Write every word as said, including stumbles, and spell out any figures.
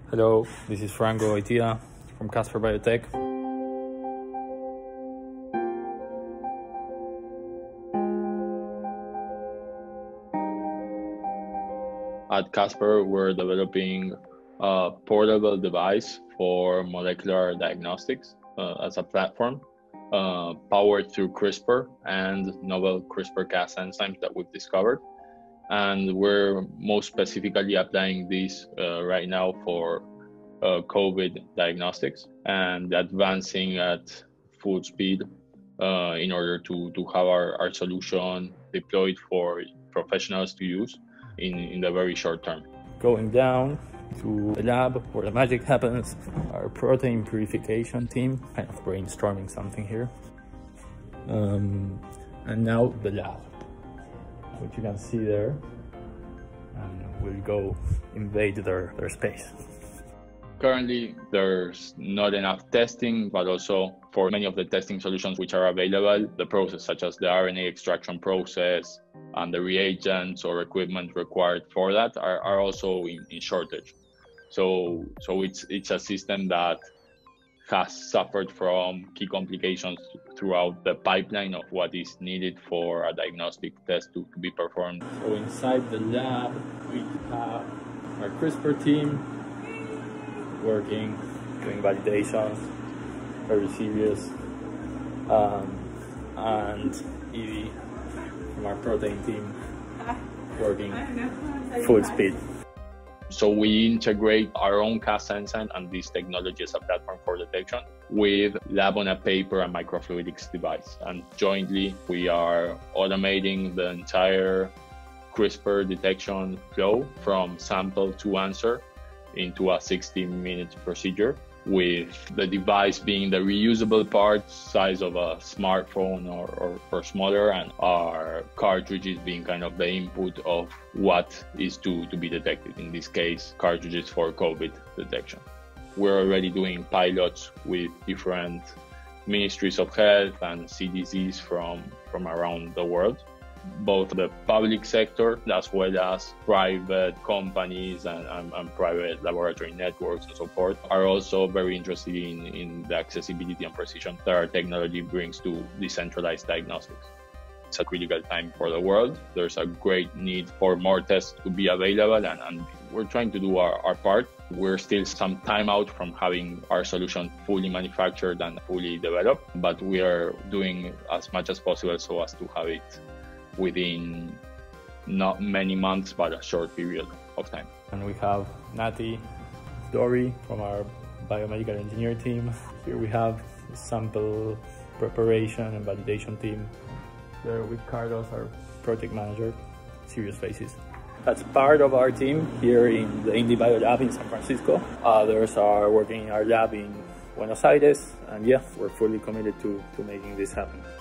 Hello, this is Franco Itia from Caspr Biotech. At Caspr, we're developing a portable device for molecular diagnostics uh, as a platform uh, powered through CRISPR and novel CRISPR Cas enzymes that we've discovered. And we're most specifically applying this uh, right now for uh, COVID diagnostics and advancing at full speed uh, in order to, to have our, our solution deployed for professionals to use in, in the very short term. Going down to the lab where the magic happens, our protein purification team, kind of brainstorming something here. Um, and now the lab, which you can see there, and we'll go invade their, their space. Currently, there's not enough testing, but also for many of the testing solutions which are available, the process such as the R N A extraction process and the reagents or equipment required for that are, are also in, in shortage. So, so it's, it's a system that has suffered from key complications throughout the pipeline of what is needed for a diagnostic test to, to be performed. So inside the lab, we have our CRISPR team working, doing validations, very serious, um, and Evie from our protein team working full speed. So we integrate our own Cas enzyme and this technology as a platform for detection with lab-on-a-paper and microfluidics device. And jointly, we are automating the entire CRISPR detection flow from sample to answer into a sixty minute procedure, with the device being the reusable part, size of a smartphone or, or, or smaller, and our cartridges being kind of the input of what is to, to be detected, in this case, cartridges for COVID detection. We're already doing pilots with different ministries of health and C D Cs from, from around the world. Both the public sector as well as private companies and, and, and private laboratory networks and so forth are also very interested in, in the accessibility and precision that our technology brings to decentralized diagnostics. It's a critical time for the world. There's a great need for more tests to be available, and, and we're trying to do our, our part. We're still some time out from having our solution fully manufactured and fully developed, but we are doing as much as possible so as to have it within not many months, but a short period of time. And we have Nati, Dory from our biomedical engineer team. Here we have the sample preparation and validation team. There with Carlos, our project manager, serious faces. That's part of our team here in the Indy Bio Lab in San Francisco. Others are working in our lab in Buenos Aires, and yeah, we're fully committed to, to making this happen.